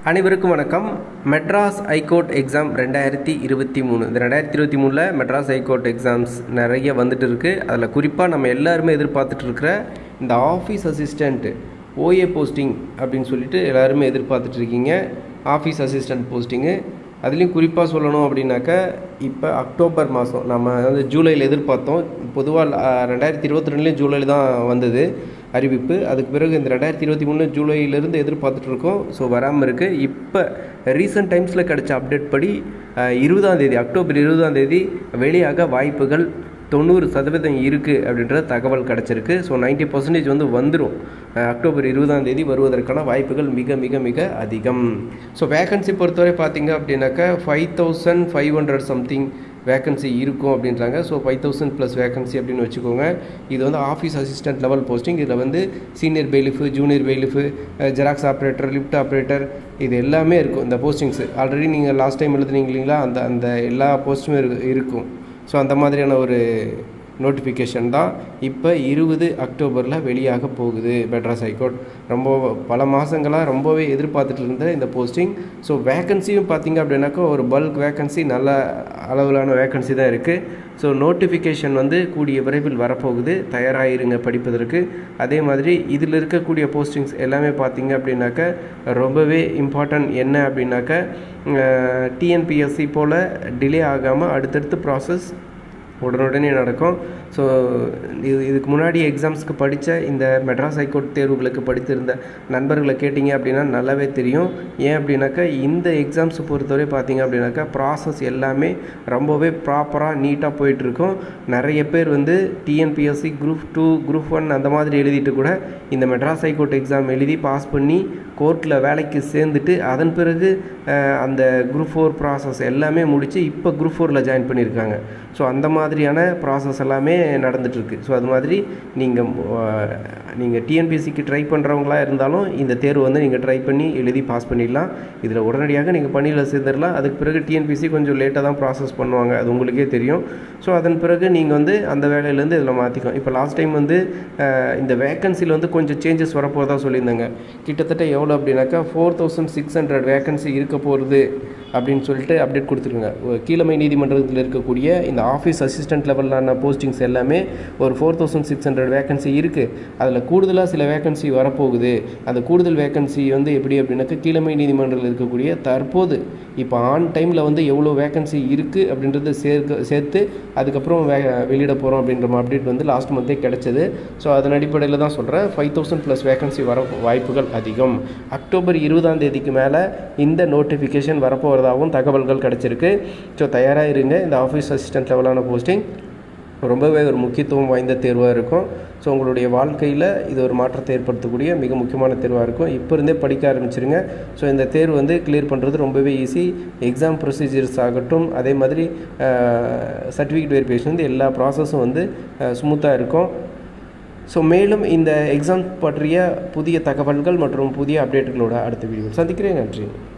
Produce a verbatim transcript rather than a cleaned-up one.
அனைவருக்கும் வணக்கம். Madras high court exam ரெண்டாயிரத்தி இருபத்தி மூணு இந்த ரெண்டாயிரத்தி இருபத்தி மூணில் மெட்ராஸ் ஹைகோர்ட் எக்ஸாம்ஸ் நிறைய வந்துட்டு இருக்குது. அதில் குறிப்பாக நம்ம எல்லாருமே எதிர்பார்த்துட்டு இருக்கிற இந்த ஆஃபீஸ் அசிஸ்டண்ட் ஓஏ போஸ்டிங் அப்படின்னு சொல்லிட்டு எல்லாருமே எதிர்பார்த்துட்ருக்கீங்க. ஆஃபீஸ் அசிஸ்டண்ட் போஸ்டிங்கு அதுலேயும் குறிப்பாக சொல்லணும் அப்படின்னாக்கா இப்போ அக்டோபர் மாதம் நம்ம வந்து ஜூலையில் எதிர்பார்த்தோம். பொதுவாக ரெண்டாயிரத்தி இருபத்தி ரெண்டுலேயும் ஜூலையில் தான் வந்தது அறிவிப்பு. அதுக்கு பிறகு இந்த ரெண்டாயிரத்தி இருபத்தி மூணு ஜூலையிலேருந்து எதிர்பார்த்துட்ருக்கோம். ஸோ வராமல் இருக்குது. இப்போ ரீசெண்ட் டைம்ஸில் கிடச்ச அப்டேட் படி இருபதாம் தேதி அக்டோபர் இருபதாம் தேதி வெளியாக வாய்ப்புகள் தொண்ணூறு சதவீதம் இருக்குது அப்படின்ற தகவல் கிடச்சிருக்கு. ஸோ நைன்ட்டி பர்சன்டேஜ் வந்து வந்துடும். அக்டோபர் இருபதாம் தேதி வருவதற்கான வாய்ப்புகள் மிக மிக மிக அதிகம். ஸோ வேக்கன்சி பொறுத்தவரை பார்த்திங்க அப்படின்னாக்கா five thousand five hundred something vacancy இருக்கும் அப்படின்றாங்க. So five thousand plus vacancy அப்படின்னு வச்சுக்கோங்க. இது வந்து ஆஃபீஸ் அசிஸ்டன்ட் லெவல் போஸ்டிங். இதில் வந்து senior bailiff, junior bailiff, xerox operator, lift operator, இது எல்லாமே இருக்கும் இந்த போஸ்டிங்ஸு. ஆல்ரெடி நீங்கள் லாஸ்ட் டைம் எழுதுனீங்க இல்லைங்களா, அந்த அந்த எல்லா போஸ்ட்டுமே இருக்கும். ஸோ அந்த மாதிரியான ஒரு நோட்டிஃபிகேஷன் தான் இப்போ இருபது அக்டோபரில் வெளியாக போகுது. மெட்ராஸ் ஹைகோர்ட் ரொம்ப பல மாதங்களாக ரொம்பவே எதிர்பார்த்துட்டு இருந்த இந்த போஸ்டிங். ஸோ வேக்கன்சியும் பார்த்திங்க அப்படின்னாக்கா ஒரு பல்க் வேக்கன்சி, நல்ல அளவிலான வேக்கன்சி தான் இருக்குது. ஸோ நோட்டிஃபிகேஷன் வந்து கூடிய விரைவில் வரப்போகுது. தயாராகிருங்க படிப்பதற்கு. அதே மாதிரி இதில் இருக்கக்கூடிய போஸ்டிங்ஸ் எல்லாமே பார்த்திங்க அப்படின்னாக்கா ரொம்பவே இம்பார்ட்டன்ட். என்ன அப்படின்னாக்கா டிஎன்பிஎஸ்சி போல் டிலே ஆகாமல் அடுத்தடுத்து ப்ராசஸ் உடனுடனே நடக்கும். ஸோ இது இதுக்கு முன்னாடி எக்ஸாம்ஸ்க்கு படித்த இந்த மெட்ராஸ் ஹைகோர்ட் தேர்வுகளுக்கு படித்திருந்த நண்பர்களை கேட்டிங்க அப்படின்னா நல்லாவே தெரியும். ஏன் அப்படின்னாக்கா இந்த எக்ஸாம்ஸ் பொறுத்தவரை பார்த்திங்க அப்படின்னாக்கா ப்ராசஸ் எல்லாமே ரொம்பவே ப்ராப்பராக நீட்டாக போயிட்டுருக்கும். நிறைய பேர் வந்து TNPSC group two group one அந்த மாதிரி எழுதிட்டு கூட இந்த மெட்ராஸ் ஹைகோர்ட் எக்ஸாம் எழுதி பாஸ் பண்ணி கோர்ட்டில் வேலைக்கு சேர்ந்துட்டு அதன் பிறகு அந்த குரூப் ஃபோர் ப்ராசஸ் எல்லாமே முடித்து இப்போ குரூப் ஃபோரில் ஜாயின் பண்ணியிருக்காங்க. ஸோ அந்த மாதிரியான ப்ராசஸ் எல்லாமே நடந்துகிட்ருக்கு. ஸோ அது மாதிரி நீங்கள் நீங்கள் டிஎன்பிஎஸ்சிக்கு ட்ரை பண்ணுறவங்களா இருந்தாலும் இந்த தேர்வு வந்து நீங்கள் ட்ரை பண்ணி எழுதி பாஸ் பண்ணிடலாம். இதில் உடனடியாக நீங்கள் பணியில் சேர்ந்துடலாம். அதுக்கு பிறகு டிஎன்பிஎஸ்சி கொஞ்சம் லேட்டாக தான் ப்ராசஸ் பண்ணுவாங்க, அது உங்களுக்கே தெரியும். ஸோ அதன் பிறகு நீங்கள் வந்து அந்த வேலையிலேருந்து இதில் மாற்றிக்கும். இப்போ லாஸ்ட் டைம் வந்து இந்த வேக்கன்சியில் வந்து கொஞ்சம் சேஞ்சஸ் வரப்போகிறதா சொல்லியிருந்தாங்க. கிட்டத்தட்ட எவ்வளோ அப்படின்னாக்கா four thousand six hundred vacancy இருக்க போகிறது அப்படின்னு சொல்லிட்டு அப்டேட் கொடுத்துருங்க. கீழமை நீதிமன்றத்தில் இருக்கக்கூடிய இந்த ஆஃபீஸ் அசிஸ்டன்ட் லெவலான போஸ்டிங்ஸ் எல்லாமே ஒரு four thousand six hundred vacancy இருக்குது. அதில் கூடுதலாக சில வேக்கன்சி வரப்போகுது. அந்த கூடுதல் வேக்கன்சி வந்து எப்படி அப்படின்னாக்கா கீழமை நீதிமன்றத்தில் இருக்கக்கூடிய தற்போது இப்போ ஆன் டைமில் வந்து எவ்வளோ வேக்கன்சி இருக்குது அப்படின்றத சேர்க்க சேர்த்து அதுக்கப்புறம் வே வெளியிட போகிறோம் அப்படின்ற அப்டேட் வந்து லாஸ்ட் மந்த்தே கிடச்சிது. ஸோ அதன் அடிப்படையில் தான் சொல்கிறேன் ஃபைவ் தௌசண்ட் ப்ளஸ் வேக்கன்சி வர வாய்ப்புகள் அதிகம். அக்டோபர் இருபதாம் தேதிக்கு மேலே இந்த நோட்டிஃபிகேஷன் வரப்போகிறதாகவும் தகவல்கள் கிடச்சிருக்கு. ஸோ தயாராக இருங்க. இந்த ஆஃபீஸ் அசிஸ்டன்ட் லெவலான போஸ்டிங் ரொம்பவே ஒரு முக்கியத்துவம் வாய்ந்த தேர்வாக இருக்கும். ஸோ உங்களுடைய வாழ்க்கையில் இது ஒரு மாற்றத்தை ஏற்படுத்தக்கூடிய மிக முக்கியமான தேர்வாக இருக்கும். இப்போ இருந்தே படிக்க ஆரம்பிச்சிருங்க. ஸோ இந்த தேர்வு வந்து கிளியர் பண்ணுறது ரொம்பவே ஈஸி. எக்ஸாம் ப்ரொசீஜர்ஸ் ஆகட்டும், அதே மாதிரி சர்டிஃபிகேட் வெரிஃபிகேஷன் வந்து எல்லா ப்ராசஸும் வந்து ஸ்மூத்தாக இருக்கும். ஸோ மேலும் இந்த எக்ஸாம் பற்றிய புதிய தகவல்கள் மற்றும் புதிய அப்டேட்டுகளோட அடுத்த வீடியோ சந்திக்கிறேன். நன்றி.